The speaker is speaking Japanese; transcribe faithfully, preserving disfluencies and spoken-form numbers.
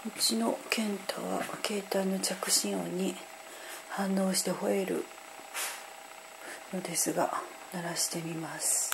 うちの健太は携帯の着信音に反応して吠えるのですが、鳴らしてみます。